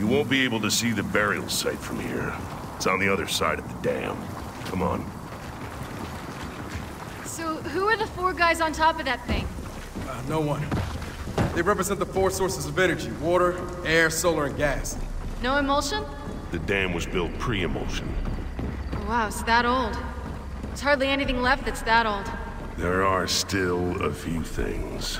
You won't be able to see the burial site from here. It's on the other side of the dam. Come on. So, who are the four guys on top of that thing? No one. They represent the four sources of energy: water, air, solar, and gas. No emulsion? The dam was built pre-emulsion. Oh, wow, it's that old. There's hardly anything left that's that old. There are still a few things.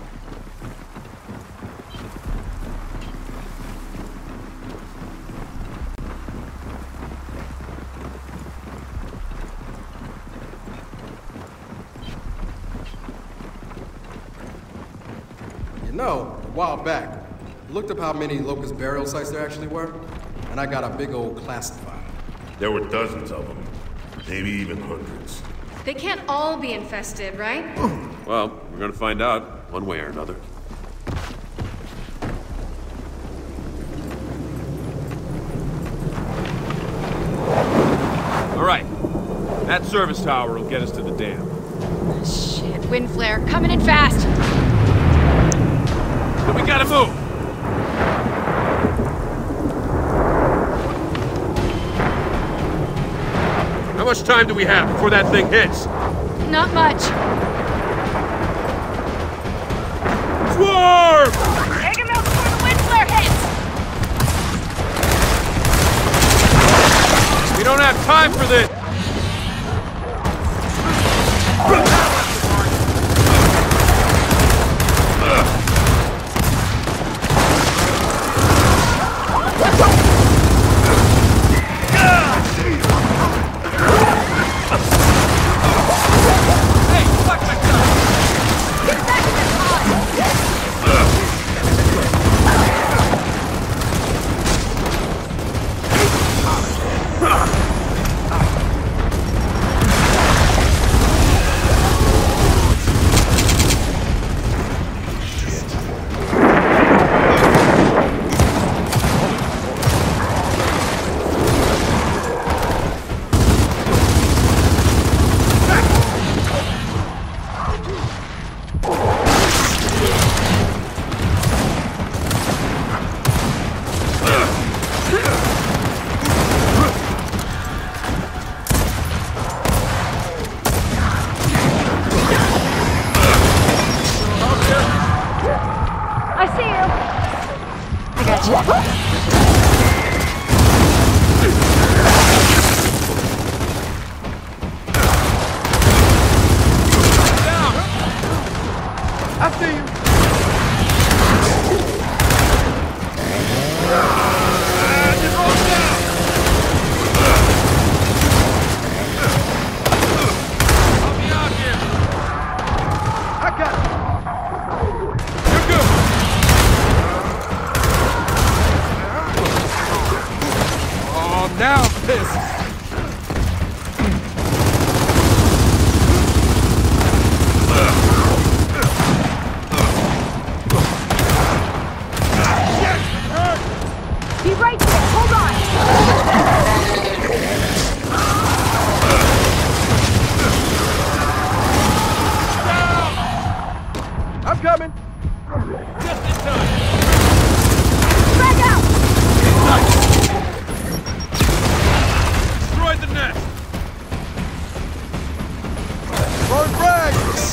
You know, a while back, I looked up how many Locust burial sites there actually were, and I got a big old classifier. There were dozens of them. Maybe even hundreds. They can't all be infested, right? Well, we're gonna find out, one way or another. All right. That service tower will get us to the dam. Shit, wind flare, coming in fast! Then we gotta move! How much time do we have before that thing hits? Not much. Swarm! Take him out before the wind flare hits! We don't have time for this! Now this! Be right there, hold on! I'm coming! Just in time! Frag out! Destroy the nest! Throwing frags!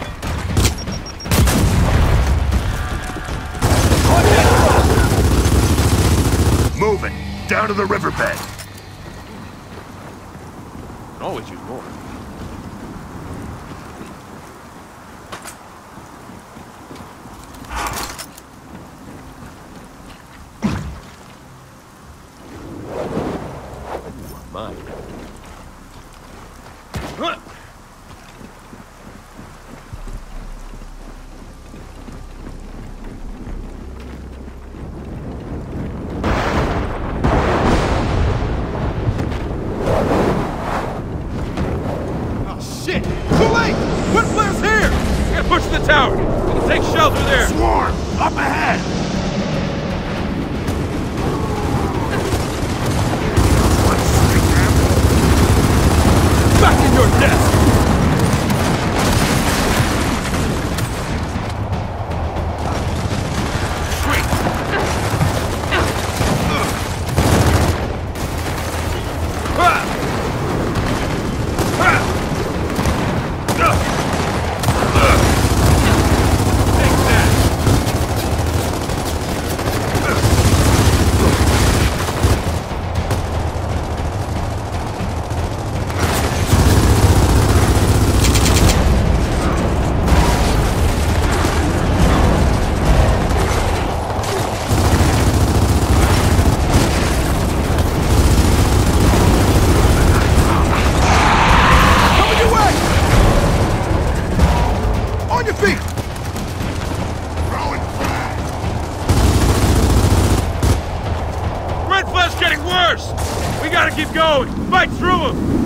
Move it! Down to the riverbed! Can always use more. Mine. Oh shit! Too late! Wind flare's here! We gotta push the tower! We'll take shelter there! Swarm! Up ahead! Back in your desk! going! Fight through him!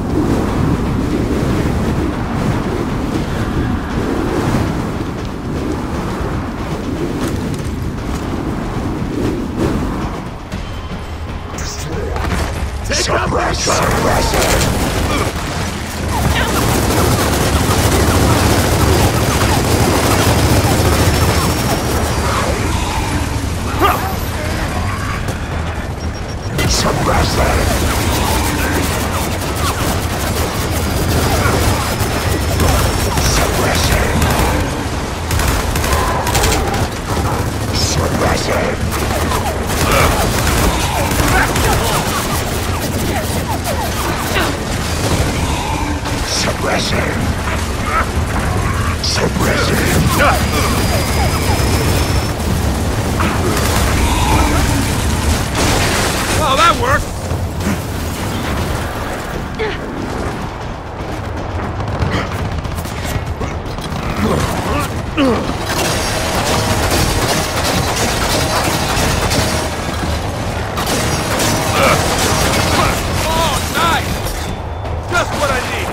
Oh, that worked! Oh, nice! Just what I need!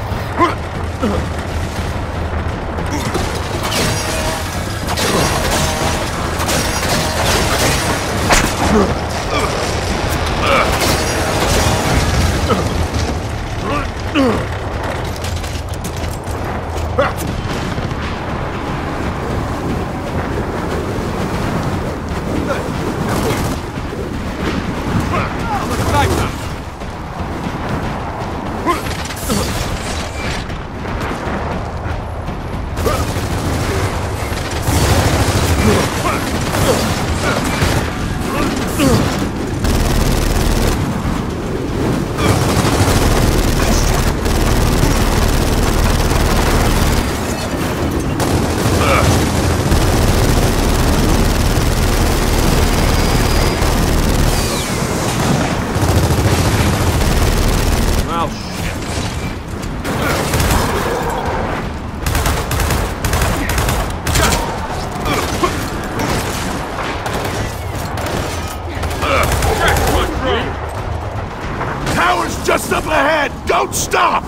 Just up ahead! Don't stop!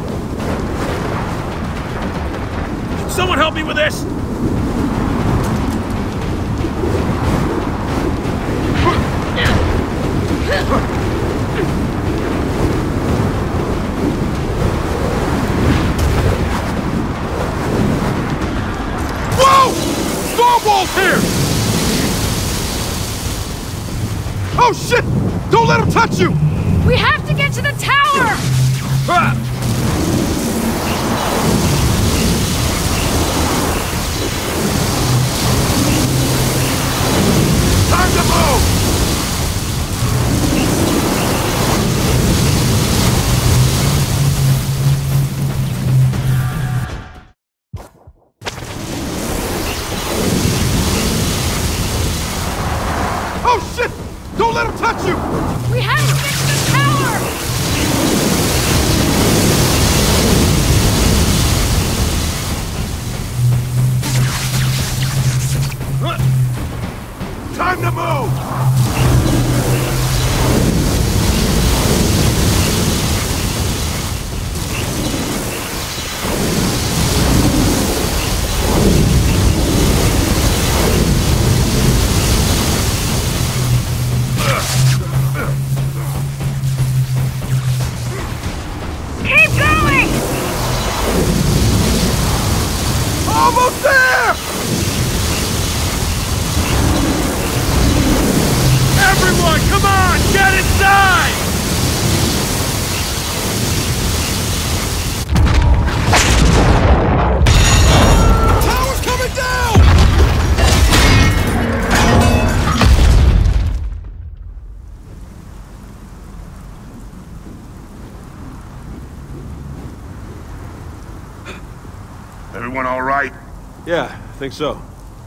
Can someone help me with this? Whoa! Stormwall's here! Oh shit! Don't let him touch you! We have to get to the tower! Time to move! Oh shit! Don't let him touch you! We have to get to the tower! Time to move! Keep going! Almost there! Everyone, come on! Get inside! Tower's coming down! Everyone all right? Yeah, I think so.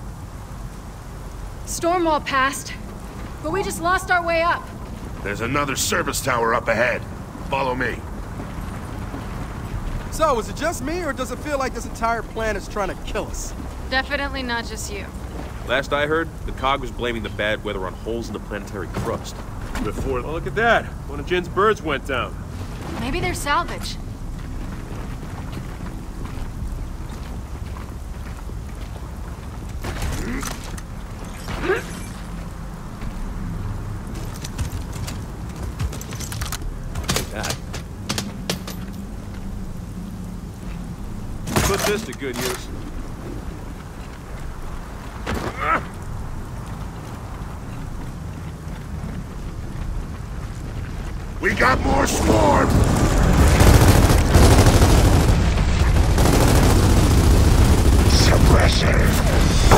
Stormwall passed, but we just lost our way up. There's another service tower up ahead. Follow me. So, is it just me, or does it feel like this entire planet's trying to kill us? Definitely not just you. Last I heard, the COG was blaming the bad weather on holes in the planetary crust. before... Oh, look at that. One of Jin's birds went down. Maybe they're salvage. That. Put this to good use. We got more swarm! Suppressor!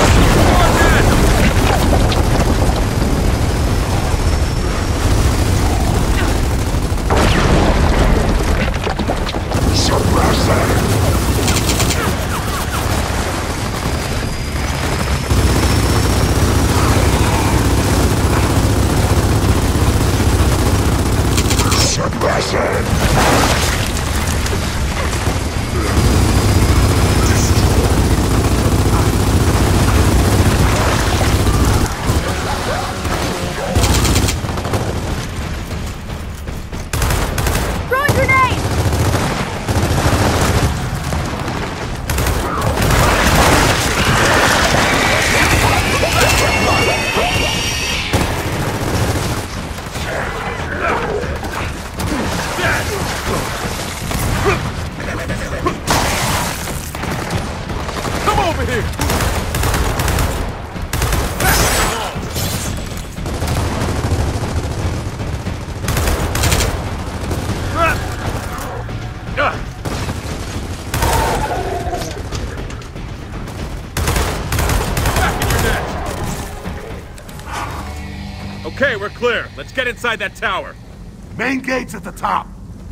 Okay, we're clear. Let's get inside that tower. Main gate's at the top.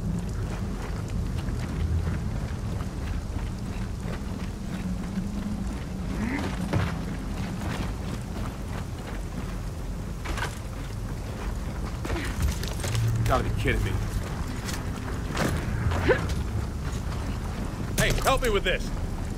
Gotta be kidding me. Hey, help me with this.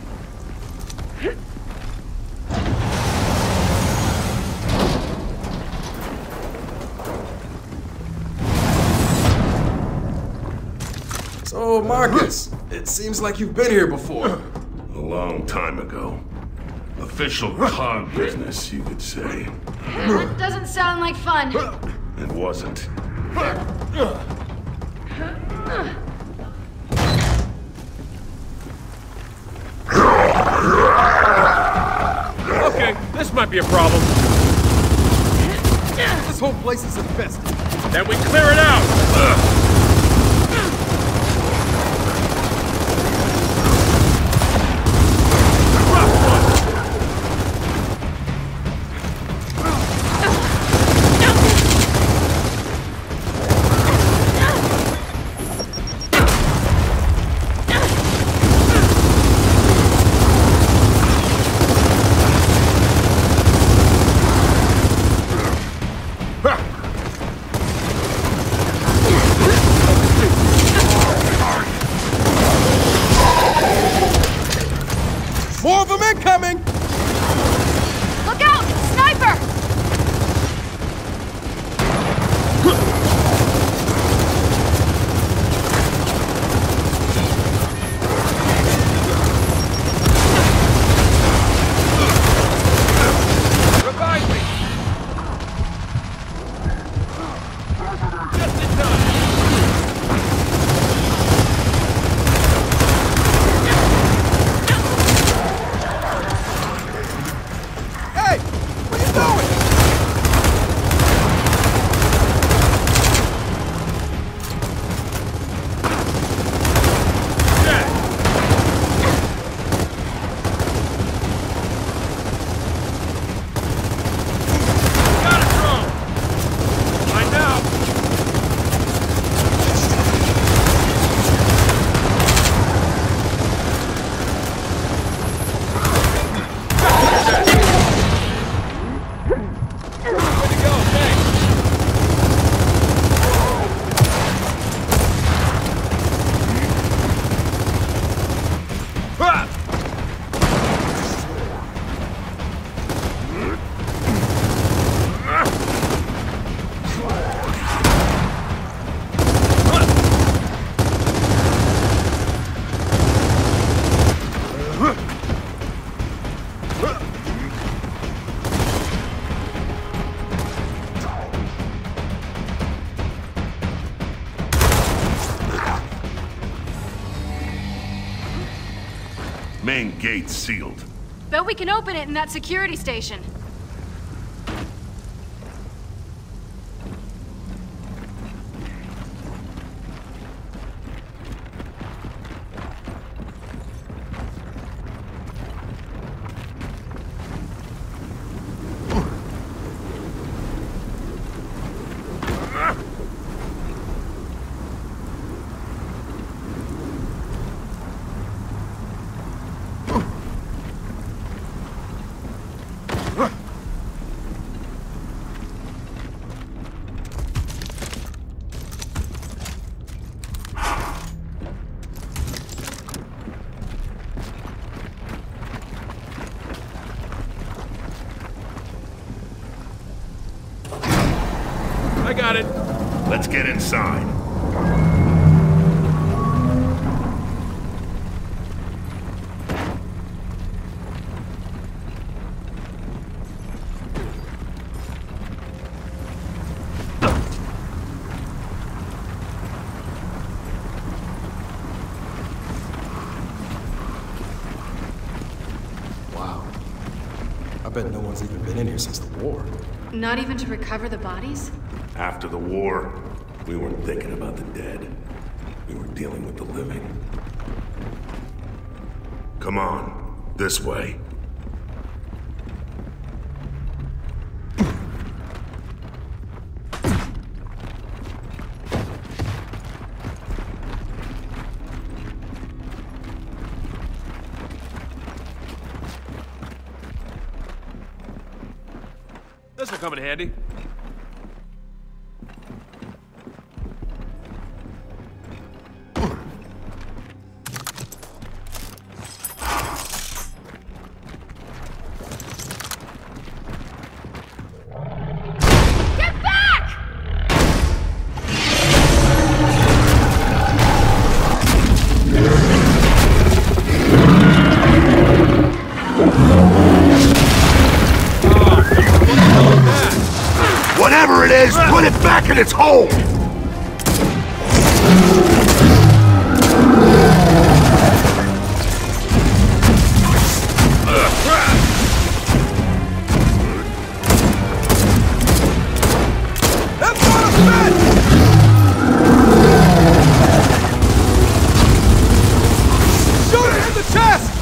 So, Marcus, it seems like you've been here before. A long time ago. Official cog business, you could say. That doesn't sound like fun. It wasn't. Okay, this might be a problem. This whole place is infested. Then we clear it out! More of them incoming! Look out! Sniper! Revive me! Just in time! Main gate's sealed. Bet we can open it in that security station. I got it. Let's get inside. Wow. I bet no one's even been in here since the war. Not even to recover the bodies? After the war, we weren't thinking about the dead. We were dealing with the living. Come on, this way. This will come in handy. Whatever it is, put it back in its hole! Shoot it in the chest!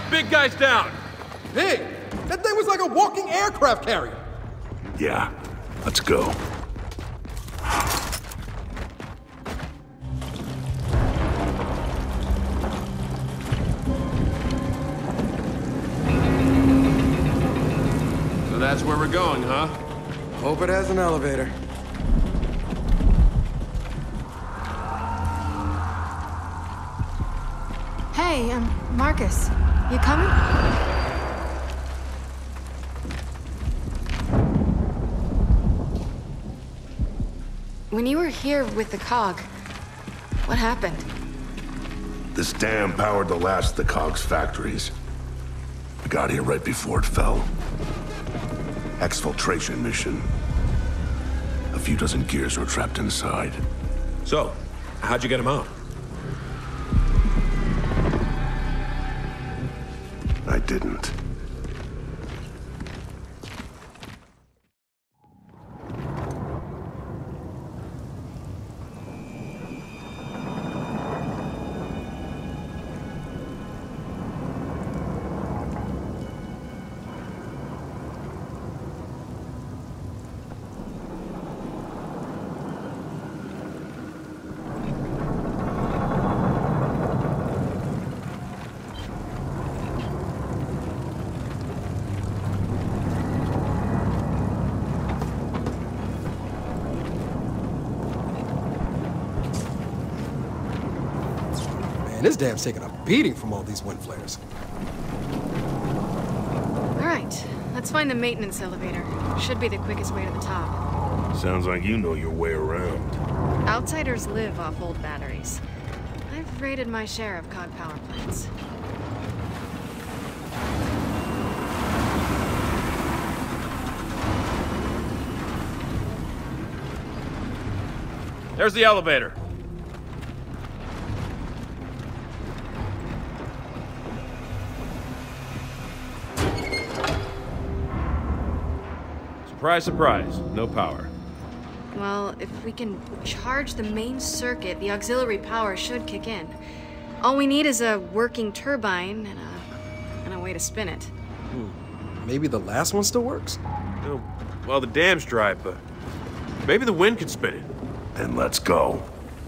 Big guy's down. Hey, that thing was like a walking aircraft carrier. Yeah, let's go. So that's where we're going, huh? Hope it has an elevator. Hey, Marcus. You coming? When you were here with the COG, what happened? This dam powered the last of the COG's factories. I got here right before it fell. Exfiltration mission. A few dozen gears were trapped inside. So, how'd you get him out? I didn't. Man, this dam's taking a beating from all these wind flares. All right, let's find the maintenance elevator. Should be the quickest way to the top. Sounds like you know your way around. Outsiders live off old batteries. I've raided my share of COG power plants. There's the elevator. Surprise, surprise. No power. Well, if we can charge the main circuit, the auxiliary power should kick in. All we need is a working turbine and a way to spin it. Maybe the last one still works? Oh, well, the dam's dry, but maybe the wind can spin it. Then let's go.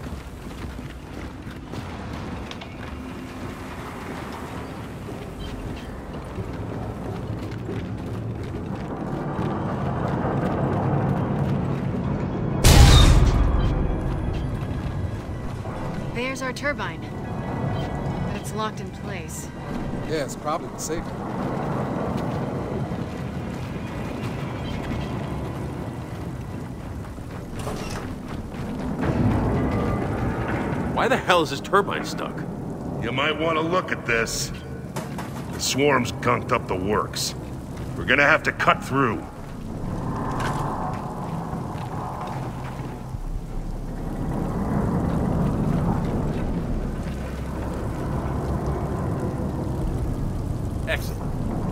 There's our turbine. But it's locked in place. Yeah, it's probably the safety. Why the hell is this turbine stuck? You might want to look at this. The swarm's gunked up the works. We're gonna have to cut through. Excellent.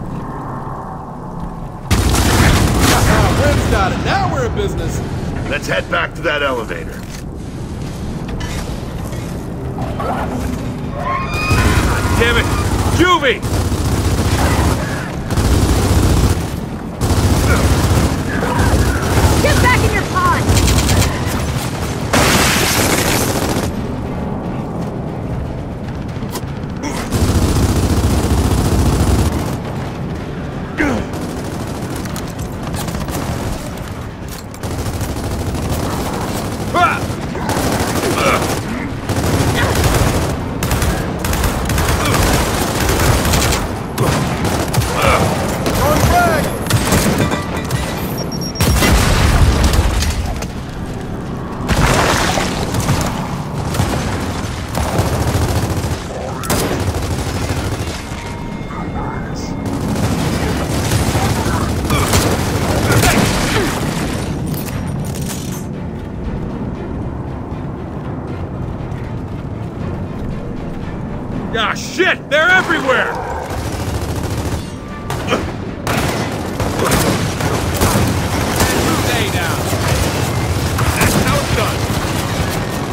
Red's got it. Now we're in business. Let's head back to that elevator. Damn it! Juvie! Get back in your pod! Ah, shit! They're everywhere! Stay down. That's how it's done.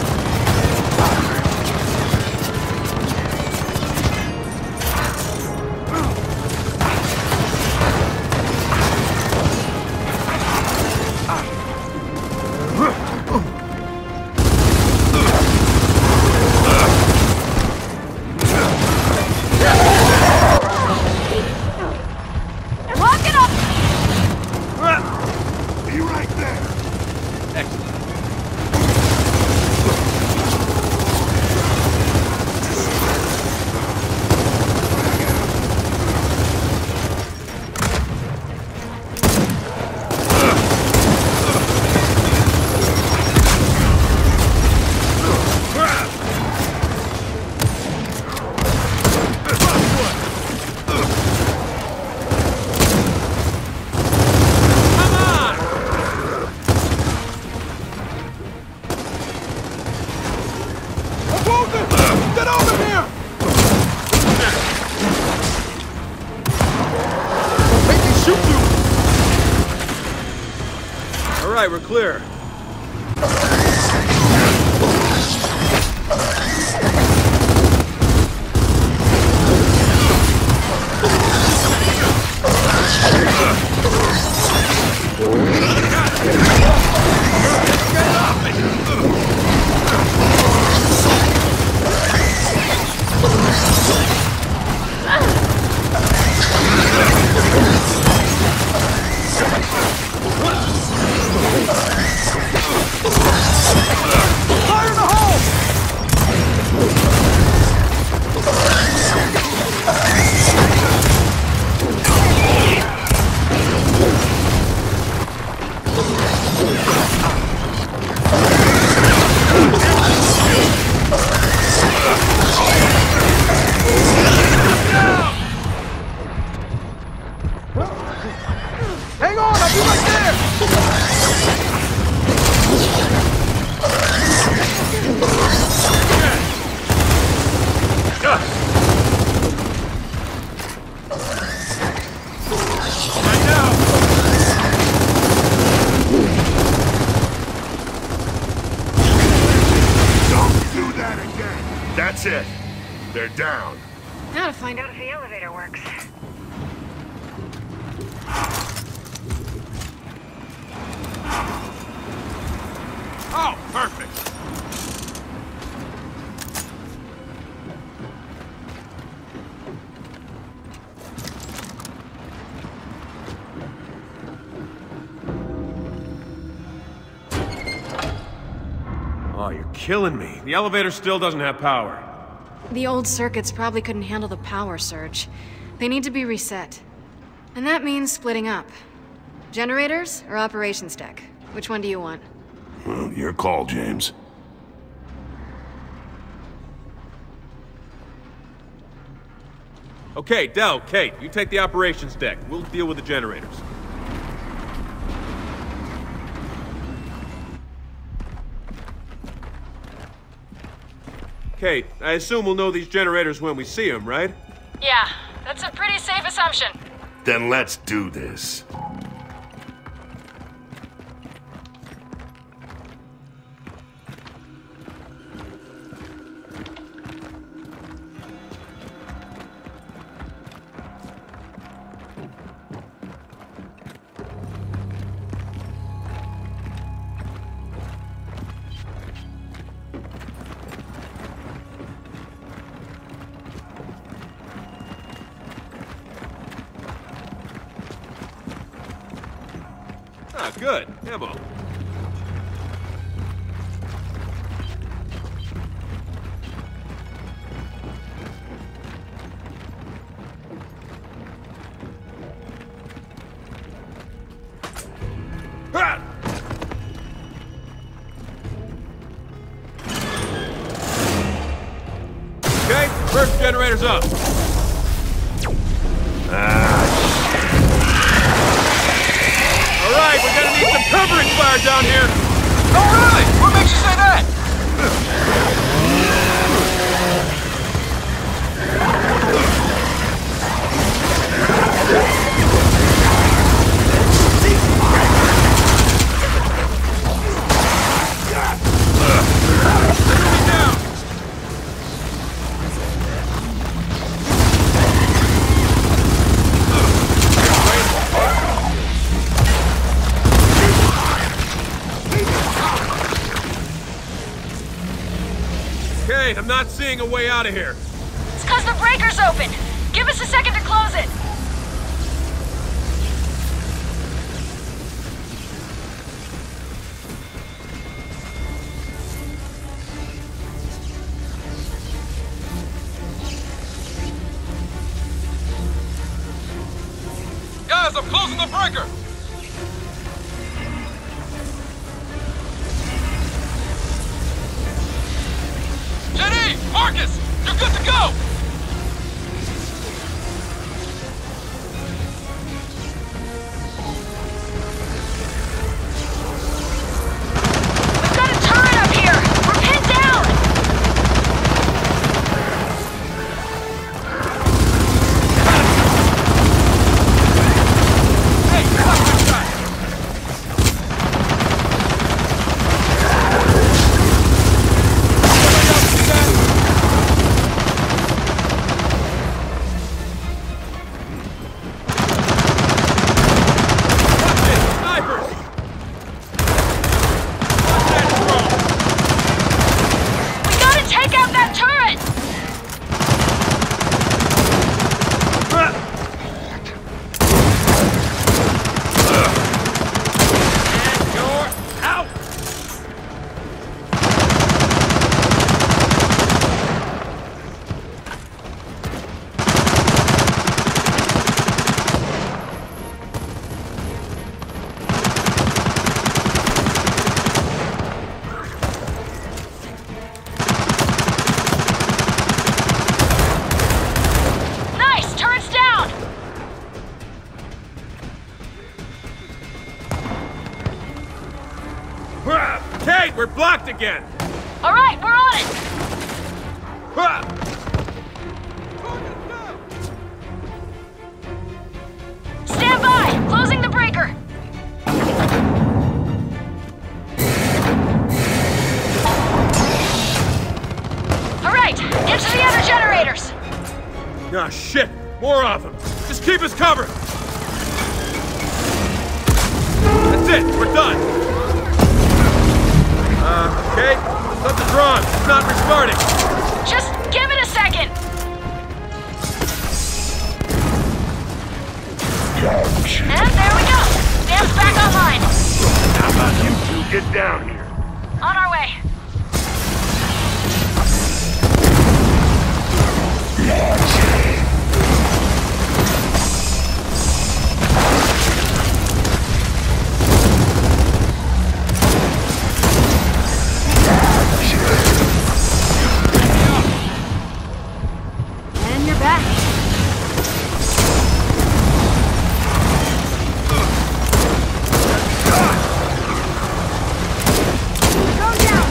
Shoot through! All right, we're clear. Hang on, I'll be right there! Don't do that again. That's it. They're down. Now to find out if the elevator works. Oh, perfect. Oh, you're killing me. The elevator still doesn't have power. The old circuits probably couldn't handle the power surge. They need to be reset. And that means splitting up. Generators or operations deck? Which one do you want? Well, your call, James. Okay, Del, Kate, you take the operations deck. We'll deal with the generators. Kate, I assume we'll know these generators when we see them, right? Yeah, that's a pretty safe assumption. Then let's do this. Ah, good. Ammo. Ah! Okay, first generator's up. All right, we're gonna need some covering fire down here. Oh, really? What makes you say that? Okay, I'm not seeing a way out of here. It's because the breaker's open. Give us a second to close it. Guys, I'm closing the breaker! Jenny! Marcus! You're good to go! We've got a turret up here. We're pinned down. Wait, we're blocked again! All right, we're on it! Ah! Stand by! Closing the breaker! All right, into the other generators! Ah, shit! More of them! Just keep us covered! That's it! We're done! Okay. Something's wrong. It's not restarting. Just give it a second! And there we go! Dam's back online! How about you two get down here? On our way. And you're back. Go down.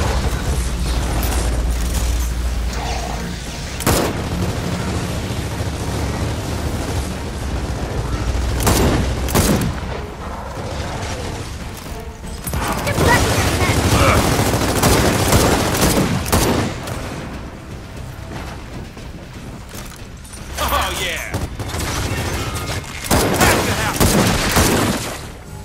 Get back in your tent. Oh, yeah! Has to happen!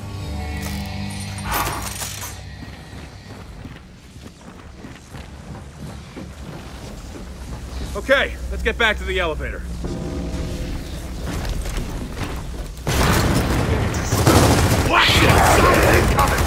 Okay, let's get back to the elevator. Watch it! Something coming!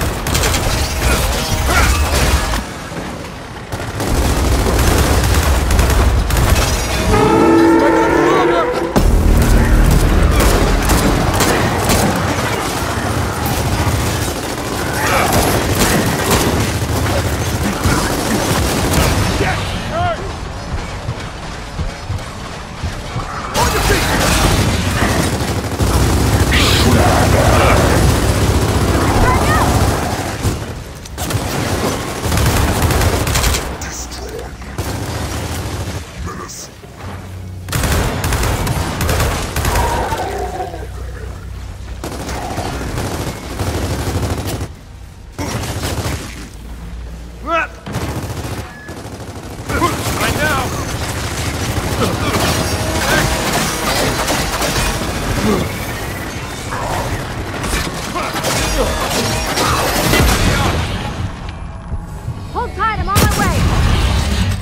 Hold tight, I'm on my way.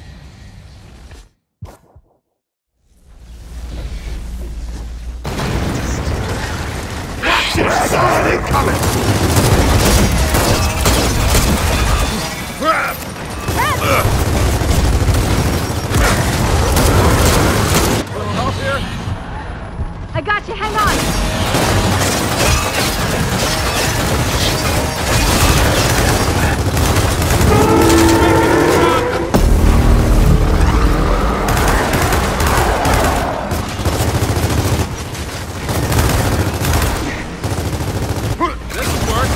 Something coming! Little help here? I got you, hang on. This will work.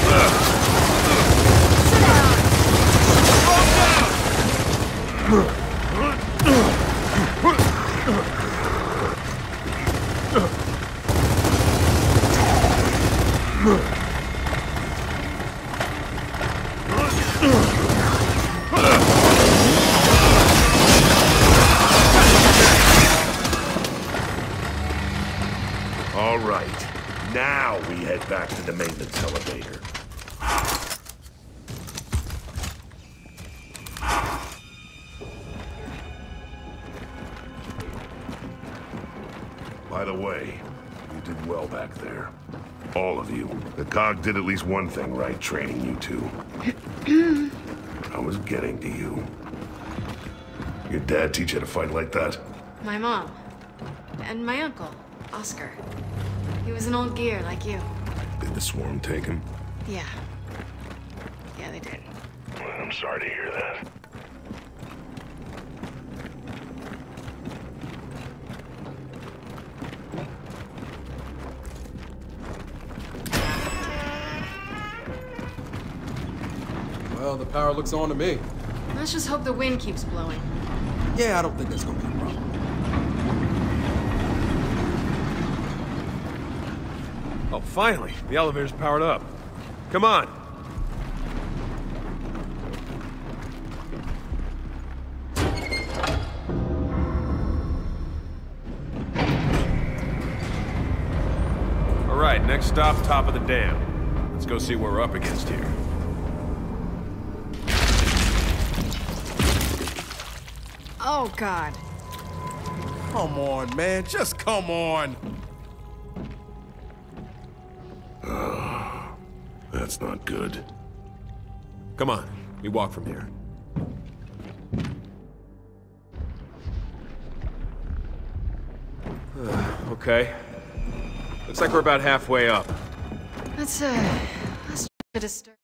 All right. Now we head back to the maintenance elevator. By the way, you did well back there. All of you. The COG did at least one thing right, training you two. I was getting to you. Your dad teach you to fight like that? My mom. And my uncle, Oscar. He was an old gear like you. Did the swarm take him? Yeah. Yeah, they did. Well, I'm sorry to hear that. Well, the power looks on to me. Let's just hope the wind keeps blowing. Yeah, I don't think that's gonna be a problem. Oh, finally! The elevator's powered up. Come on! Alright, next stop, top of the dam. Let's go see what we're up against here. Oh, God. Come on, man. Just come on. That's not good. Come on, we walk from here. Okay. Looks like we're about halfway up. Let's get a start.